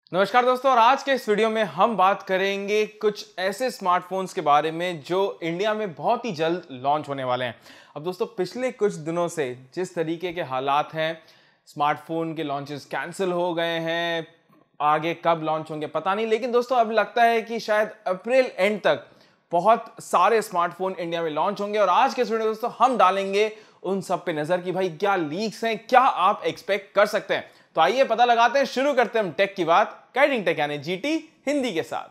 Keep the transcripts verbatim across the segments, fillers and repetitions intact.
नमस्कार दोस्तों, और आज के इस वीडियो में हम बात करेंगे कुछ ऐसे स्मार्टफोन्स के बारे में जो इंडिया में बहुत ही जल्द लॉन्च होने वाले हैं। अब दोस्तों, पिछले कुछ दिनों से जिस तरीके के हालात हैं, स्मार्टफोन के लॉन्चेस कैंसिल हो गए हैं, आगे कब लॉन्च होंगे पता नहीं, लेकिन दोस्तों अब लगता है कि शायद अप्रैल एंड तक बहुत सारे स्मार्टफोन इंडिया में लॉन्च होंगे। और आज के इस वीडियो में दोस्तों हम डालेंगे उन सब पे नजर कि भाई क्या लीक्स हैं, क्या आप एक्सपेक्ट कर सकते हैं। तो आइए पता लगाते हैं, शुरू करते हैं हम टेक की बात गाइडिंग टेक यानी जीटी हिंदी के साथ।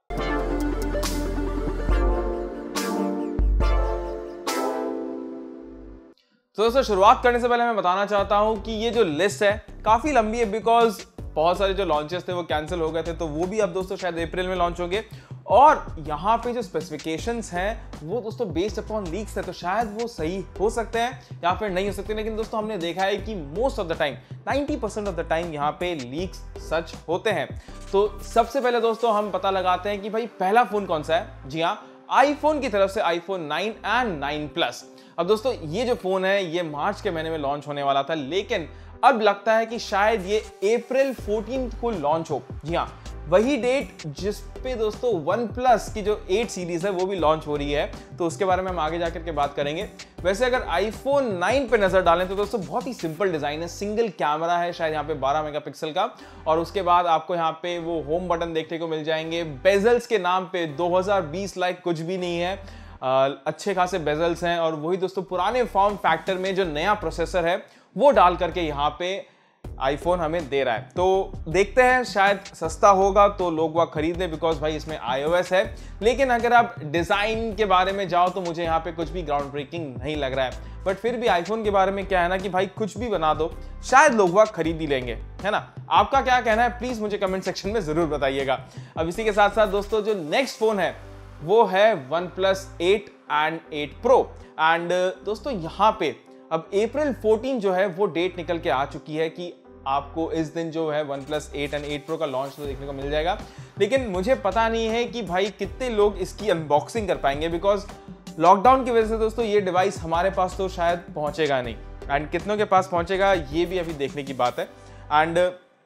तो दोस्तों शुरुआत करने से पहले मैं बताना चाहता हूं कि ये जो लिस्ट है काफी लंबी है, बिकॉज बहुत सारे जो लॉन्चेस थे वो कैंसिल हो गए थे, तो वो भी अब दोस्तों शायद अप्रैल में लॉन्च होंगे। और यहाँ पे जो स्पेसिफिकेशंस हैं वो दोस्तों बेस्ड अपॉन लीक्स है, तो शायद वो सही हो सकते हैं या फिर नहीं हो सकते। लेकिन दोस्तों हमने देखा है कि most of the time ninety percent of the time यहाँ पे लीक्स सच होते हैं। तो सबसे पहले दोस्तों हम पता लगाते हैं कि भाई पहला फोन कौन सा है। जी हाँ, आईफोन की तरफ से iPhone nine and nine plus. अब दोस्तों ये जो फोन है ये मार्च के महीने में लॉन्च होने वाला था, लेकिन अब लगता है कि शायद ये अप्रैल फोर्टीन को लॉन्च हो। जी हाँ, वही डेट जिस पे दोस्तों OnePlus की जो एट सीरीज है वो भी लॉन्च हो रही है, तो उसके बारे में हम आगे जाकर के बात करेंगे। वैसे अगर आईफोन नाइन पे नजर डालें तो दोस्तों बहुत ही सिंपल डिजाइन है, सिंगल कैमरा है शायद यहाँ पे बारह मेगापिक्सल का, और उसके बाद आपको यहाँ पे वो होम बटन देखने को मिल जाएंगे। बेजल्स के नाम पे दो हज़ार बीस लाइक कुछ भी नहीं है, आ, अच्छे खासे बेजल्स हैं, और वही दोस्तों पुराने फॉर्म फैक्टर में जो नया प्रोसेसर है वो डाल करके यहाँ पे आईफोन हमें दे रहा है। तो देखते हैं, शायद सस्ता होगा तो लोग वह खरीद लें, बिकॉज भाई इसमें आईओएस है। लेकिन अगर आप डिजाइन के बारे में जाओ तो मुझे यहाँ पे कुछ भी ग्राउंड ब्रेकिंग नहीं लग रहा है। बट फिर भी आईफोन के बारे में क्या है ना कि भाई कुछ भी बना दो शायद लोग वह खरीद ही लेंगे, है ना। आपका क्या कहना है प्लीज मुझे कमेंट सेक्शन में जरूर बताइएगा। अब इसी के साथ साथ दोस्तों जो नेक्स्ट फोन है वो है OnePlus eight and eight pro. And दोस्तों यहाँ पे अब अप्रैल फोर्टीन जो है वो डेट निकल के आ चुकी है कि आपको इस दिन जो है OnePlus eight and eight pro का लॉन्च तो देखने को मिल जाएगा। लेकिन मुझे पता नहीं है कि भाई कितने लोग इसकी अनबॉक्सिंग कर पाएंगे, बिकॉज लॉकडाउन की वजह से दोस्तों ये डिवाइस हमारे पास तो शायद पहुंचेगा नहीं, एंड कितनों के पास पहुंचेगा ये भी अभी देखने की बात है। एंड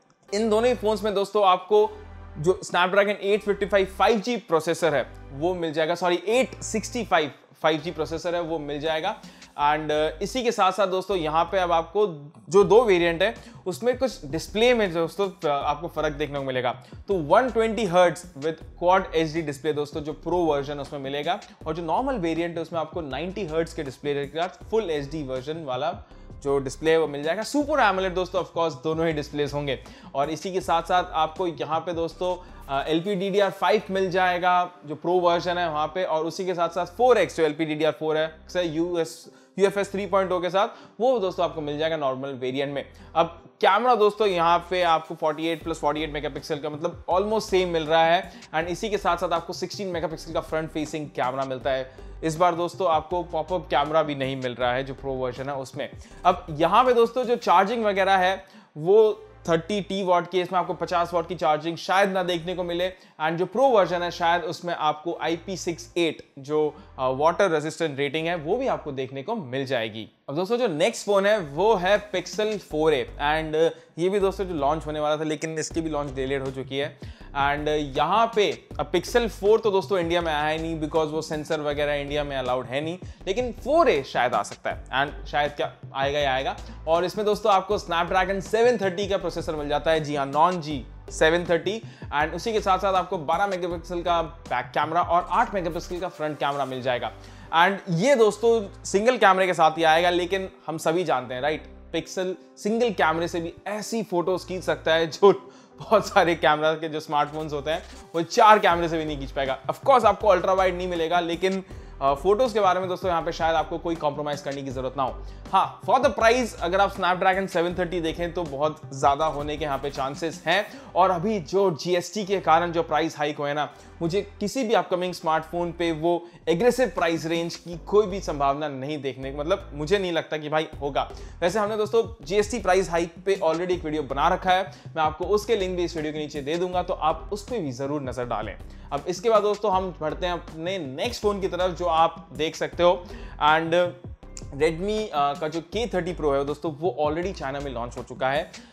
इन दोनों ही फोन्स में दोस्तों आपको जो Snapdragon eight fifty five five G processor है वो मिल जाएगा, sorry eight sixty five five G processor है वो मिल जाएगा। एंड uh, इसी के साथ साथ दोस्तों यहाँ पे अब आपको जो दो वेरिएंट है उसमें कुछ डिस्प्ले में दोस्तों आपको फर्क देखने को मिलेगा। तो one twenty hertz with quad HD display दोस्तों जो प्रो वर्जन उसमें मिलेगा, और जो नॉर्मल वेरिएंट है उसमें आपको नाइंटी हर्ट्ज के डिस्प्ले के साथ फुल एचडी वर्जन वाला जो डिस्प्ले है वो मिल जाएगा। सुपर एमोलेड दोस्तों ऑफ कोर्स दोनों ही डिस्प्लेस होंगे। और इसी के साथ साथ आपको यहाँ पे दोस्तों L P D D R five मिल जाएगा जो प्रो वर्जन है वहाँ पे, और उसी के साथ साथ फोर एक्स जो L P D D R four है US U F S three point O के साथ वो दोस्तों आपको मिल जाएगा नॉर्मल वेरिएंट में। अब कैमरा दोस्तों यहाँ पे आपको forty eight plus forty eight megapixel का मतलब ऑलमोस्ट सेम मिल रहा है, एंड इसी के साथ साथ आपको सिक्सटीन मेगापिक्सल का फ्रंट फेसिंग कैमरा मिलता है। इस बार दोस्तों आपको पॉपअप कैमरा भी नहीं मिल रहा है जो प्रो वर्जन है उसमें। अब यहाँ पे दोस्तों जो चार्जिंग वगैरह है वो थर्टी टी वॉट की, इसमें आपको पचास वॉट की चार्जिंग शायद ना देखने को मिले, एंड जो प्रो वर्जन है शायद उसमें आपको आई पी सिक्सटी एट जो वाटर रेजिस्टेंट रेटिंग है वो भी आपको देखने को मिल जाएगी। अब दोस्तों जो नेक्स्ट फोन है वो है पिक्सल फोर ए, एंड ये भी दोस्तों जो लॉन्च होने वाला था लेकिन इसकी भी लॉन्च डिलेड हो चुकी है। एंड यहाँ पे अब पिक्सल फोर तो दोस्तों इंडिया में आया ही नहीं, बिकॉज वो सेंसर वगैरह इंडिया में अलाउड है नहीं, लेकिन फोर ए शायद आ सकता है, एंड शायद क्या आएगा ही आएगा। और इसमें दोस्तों आपको स्नैपड्रैगन सेवन थर्टी का प्रोसेसर मिल जाता है, जी हाँ non G seven thirty, and उसी के साथ साथ आपको बारह मेगापिक्सल का बैक कैमरा और आठ मेगापिक्सल का फ्रंट कैमरा मिल जाएगा। एंड ये दोस्तों सिंगल कैमरे के साथ ही आएगा, लेकिन हम सभी जानते हैं राइट, पिक्सल सिंगल कैमरे से भी ऐसी फोटोज खींच सकता है जो बहुत सारे कैमरा के जो स्मार्टफोन्स होते हैं वो चार कैमरे से भी नहीं खींच पाएगा। ऑफ कोर्स आपको अल्ट्रा वाइड नहीं मिलेगा, लेकिन फोटोज के बारे में दोस्तों यहाँ पे शायद आपको कोई कॉम्प्रोमाइज करने की जरूरत ना हो। हाँ, फॉर द प्राइस अगर आप स्नैपड्रैगन सेवन थर्टी देखें तो बहुत ज्यादा होने के यहाँ पे चांसेस हैं, और अभी जो जीएसटी के कारण जो प्राइस हाइक हुए ना, मुझे किसी भी अपकमिंग स्मार्टफोन पे वो एग्रेसिव प्राइस रेंज की कोई भी संभावना नहीं देखने, मतलब मुझे नहीं लगता कि भाई होगा। वैसे हमने दोस्तों जीएसटी प्राइस हाइक पे ऑलरेडी एक वीडियो बना रखा है, मैं आपको उसके लिंक भी इस वीडियो के नीचे दे दूंगा, तो आप उस पर भी जरूर नजर डालें। अब इसके बाद दोस्तों हम बढ़ते हैं अपने नेक्स्ट फोन की तरफ जो आप देख सकते हो, एंड Redmi का जो के थर्टी Pro है दोस्तों वो ऑलरेडी चाइना में लॉन्च हो चुका है,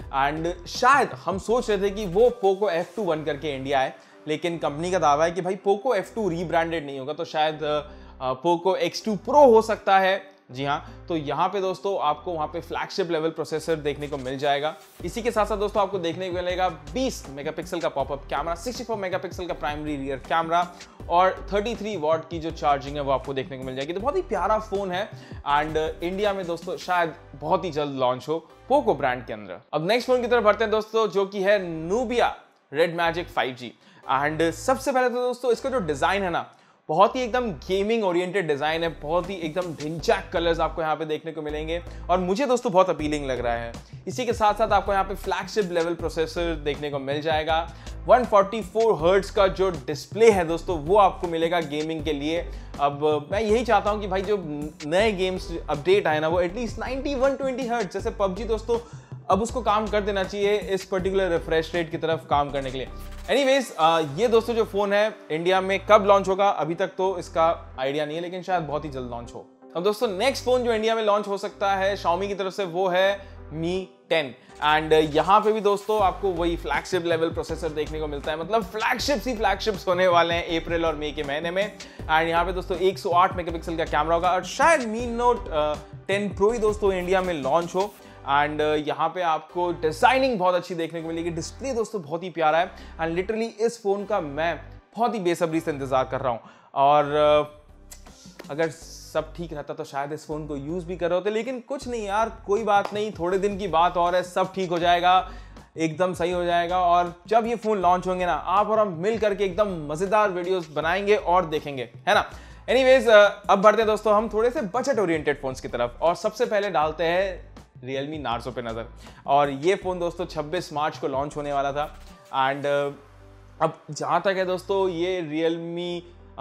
एंड शायद हम सोच रहे थे कि वो पोको एफ टू बन करके इंडिया आए, लेकिन कंपनी का दावा है कि भाई पोको एफ टू रीब्रांडेड नहीं होगा, तो शायद पोको एक्स टू प्रो हो सकता है। जी हाँ, तो यहाँ पे दोस्तों आपको वहाँ पे फ्लैगशिप लेवल प्रोसेसर देखने को मिल जाएगा। इसी के साथ साथ दोस्तों आपको देखने को मिलेगा बीस मेगापिक्सल का पॉपअप कैमरा, चौंसठ मेगापिक्सल का प्राइमरी रियर कैमरा और तैंतीस वॉट की जो चार्जिंग है वो आपको देखने को मिल जाएगी। तो बहुत ही प्यारा फोन है एंड इंडिया में दोस्तों शायद बहुत ही जल्द लॉन्च हो पोको ब्रांड के अंदर। अब नेक्स्ट फोन की तरफ बढ़ते हैं दोस्तों, जो कि है Nubia Red Magic five G. And सबसे पहले तो दोस्तों इसका जो डिजाइन है ना, बहुत ही एकदम गेमिंग ओरिएंटेड डिजाइन है, बहुत ही एकदम ढिंचैक कलर्स आपको यहाँ पे देखने को मिलेंगे और मुझे दोस्तों बहुत अपीलिंग लग रहा है। इसी के साथ साथ आपको यहाँ पे फ्लैगशिप लेवल प्रोसेसर देखने को मिल जाएगा। एक सौ चौवालीस हर्ट्ज का जो डिस्प्ले है दोस्तों वो आपको मिलेगा गेमिंग के लिए। अब मैं यही चाहता हूँ कि भाई जो नए गेम्स अपडेट आए ना वो at least ninety one twenty hertz, जैसे पबजी दोस्तों अब उसको काम कर देना चाहिए इस पर्टिकुलर रिफ्रेश रेट की तरफ काम करने के लिए। एनीवेज ये दोस्तों जो फोन है इंडिया में कब लॉन्च होगा अभी तक तो इसका आइडिया नहीं है, लेकिन शायद बहुत ही जल्द लॉन्च हो। अब दोस्तों नेक्स्ट फोन जो इंडिया में लॉन्च हो सकता है Xiaomi की तरफ से वो है मी टेन। एंड यहाँ पे भी दोस्तों आपको वही फ्लैगशिप लेवल प्रोसेसर देखने को मिलता है, मतलब फ्लैगशिप्स ही फ्लैगशिप्स होने वाले हैं अप्रैल और मई के महीने में। एंड यहाँ पे दोस्तों एक सौ आठ मेगापिक्सल का कैमरा होगा और शायद मी नोट टेन प्रो ही दोस्तों इंडिया में लॉन्च हो। एंड uh, यहाँ पे आपको डिजाइनिंग बहुत अच्छी देखने को मिलेगी, डिस्प्ले दोस्तों बहुत ही प्यारा है एंड लिटरली इस फोन का मैं बहुत ही बेसब्री से इंतजार कर रहा हूँ। और uh, अगर सब ठीक रहता तो शायद इस फोन को यूज भी कर रहे होते, लेकिन कुछ नहीं यार, कोई बात नहीं, थोड़े दिन की बात और है, सब ठीक हो जाएगा, एकदम सही हो जाएगा। और जब ये फोन लॉन्च होंगे ना, आप और हम मिल करके एकदम मजेदार वीडियोस बनाएंगे और देखेंगे, है ना। एनीवेज अब बढ़ते हैं दोस्तों हम थोड़े से बजट ओरिएंटेड फोन्स की तरफ और सबसे पहले डालते हैं Realme Narzo पे नजर। और ये फोन दोस्तों छब्बीस मार्च को लॉन्च होने वाला था एंड अब जहाँ तक है दोस्तों ये Realme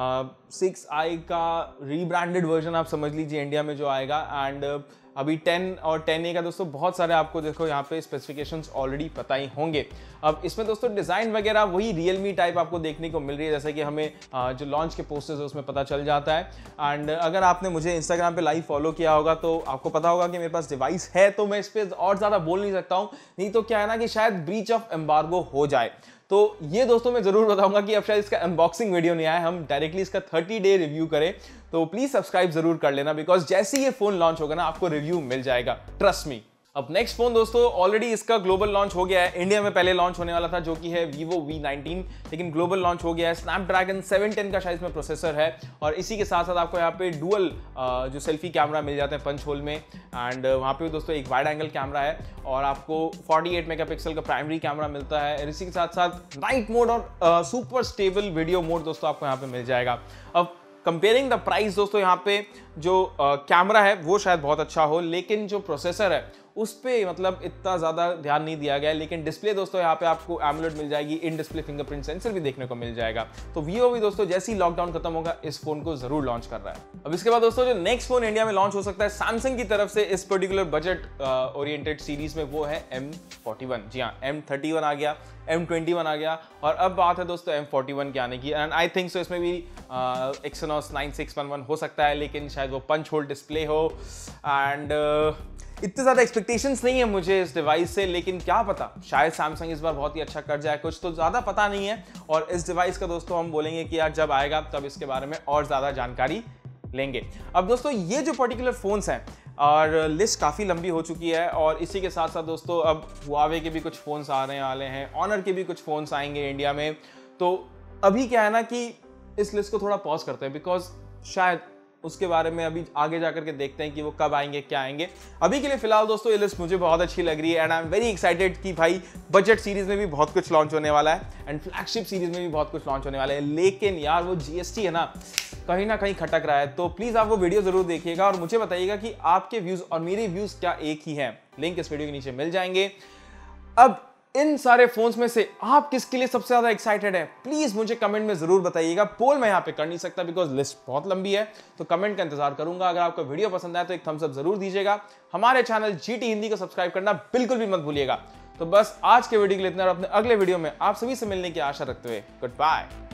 सिक्स आई का रीब्रांडेड वर्जन आप समझ लीजिए इंडिया में जो आएगा। एंड अभी टेन और टेन ए का दोस्तों बहुत सारे आपको देखो यहाँ पे स्पेसिफिकेशंस ऑलरेडी पता ही होंगे। अब इसमें दोस्तों डिज़ाइन वगैरह वही Realme टाइप आपको देखने को मिल रही है, जैसे कि हमें जो लॉन्च के पोस्टर्स है उसमें पता चल जाता है। एंड अगर आपने मुझे इंस्टाग्राम पे लाइव फॉलो किया होगा तो आपको पता होगा कि मेरे पास डिवाइस है, तो मैं इस पर और ज़्यादा बोल नहीं सकता हूँ, नहीं तो क्या है ना कि शायद ब्रीच ऑफ एम्बार्गो हो जाए। तो ये दोस्तों मैं जरूर बताऊंगा कि अब शायद इसका अनबॉक्सिंग वीडियो नहीं आया, हम डायरेक्टली इसका थर्टी डे रिव्यू करें, तो प्लीज सब्सक्राइब जरूर कर लेना, बिकॉज जैसे ही ये फोन लॉन्च होगा ना आपको रिव्यू मिल जाएगा, ट्रस्ट मी। अब नेक्स्ट फोन दोस्तों ऑलरेडी इसका ग्लोबल लॉन्च हो गया है, इंडिया में पहले लॉन्च होने वाला था जो कि है Vivo वी नाइनटीन, लेकिन ग्लोबल लॉन्च हो गया है। स्नैपड्रैगन सेवन टेन का शायद इसमें प्रोसेसर है और इसी के साथ साथ आपको यहाँ पे डुअल जो सेल्फी कैमरा मिल जाते हैं पंच होल में। एंड वहाँ पे दोस्तों एक वाइड एंगल कैमरा है और आपको अड़तालीस मेगापिक्सल का प्राइमरी कैमरा मिलता है। इसी के साथ साथ नाइट मोड और सुपर स्टेबल वीडियो मोड दोस्तों आपको यहाँ पे मिल जाएगा। अब कंपेयरिंग द प्राइस दोस्तों यहाँ पे जो कैमरा uh, है वो शायद बहुत अच्छा हो, लेकिन जो प्रोसेसर है उस पे मतलब इतना ज़्यादा ध्यान नहीं दिया गया है। लेकिन डिस्प्ले दोस्तों यहाँ पे आपको एमोलेड मिल जाएगी, इन डिस्प्ले फिंगरप्रिंट सेंसर भी देखने को मिल जाएगा। तो वीवो भी दोस्तों जैसे ही लॉकडाउन खत्म होगा इस फोन को जरूर लॉन्च कर रहा है। अब इसके बाद दोस्तों जो नेक्स्ट फोन इंडिया में लॉन्च हो सकता है सैमसंग की तरफ से इस पर्टिकुलर बजट ओरिएंटेड सीरीज में, वो है एम फोर्टी वन। जी हाँ, एम थर्टी वन आ गया, एम ट्वेंटी वन आ गया और अब बात है दोस्तों एम फोर्टी वन के आने की। एंड आई थिंक सो इसमें भी Exynos nine six one one हो सकता है, लेकिन शायद वो पंच होल डिस्प्ले हो। एंड uh, इतने ज़्यादा एक्सपेक्टेशंस नहीं है मुझे इस डिवाइस से, लेकिन क्या पता शायद सैमसंग इस बार बहुत ही अच्छा कर जाए, कुछ तो ज़्यादा पता नहीं है। और इस डिवाइस का दोस्तों हम बोलेंगे कि यार जब आएगा तब इसके बारे में और ज़्यादा जानकारी लेंगे। अब दोस्तों ये जो पर्टिकुलर फ़ोन्स हैं और लिस्ट काफ़ी लंबी हो चुकी है और इसी के साथ साथ दोस्तों अब हुआवे के भी कुछ फ़ोन्स आने वाले हैं, ऑनर के भी कुछ फ़ोन्स आएंगे इंडिया में। तो अभी क्या है ना कि इस लिस्ट को थोड़ा पॉज करते हैं, बिकॉज शायद उसके बारे में अभी आगे जाकर के देखते हैं कि वो कब आएंगे, क्या आएंगे। अभी के लिए फिलहाल दोस्तों ये लिस्ट मुझे बहुत अच्छी लग रही है and I am very excited कि भाई बजट सीरीज में भी बहुत कुछ लॉन्च होने वाला है एंड फ्लैगशिप सीरीज में भी बहुत कुछ लॉन्च होने वाला है। लेकिन यार वो जीएसटी है ना, कहीं ना कहीं खटक रहा है। तो प्लीज आप वो वीडियो जरूर देखिएगा और मुझे बताइएगा कि आपके व्यूज और मेरे व्यूज क्या एक ही हैं। लिंक इस वीडियो के नीचे मिल जाएंगे। अब इन सारे फोन्स में से आप किसके लिए सबसे ज्यादा एक्साइटेड है, प्लीज मुझे कमेंट में जरूर बताइएगा। पोल मैं यहाँ पे कर नहीं सकता बिकॉज लिस्ट बहुत लंबी है, तो कमेंट का इंतजार करूंगा। अगर आपको वीडियो पसंद आए तो एक थम्स अप जरूर दीजिएगा। हमारे चैनल जीटी हिंदी को सब्सक्राइब करना बिल्कुल भी मत भूलिएगा। तो बस आज के वीडियो के लिए इतना और अपने अगले वीडियो में आप सभी से मिलने की आशा रखते हुए गुड बाय।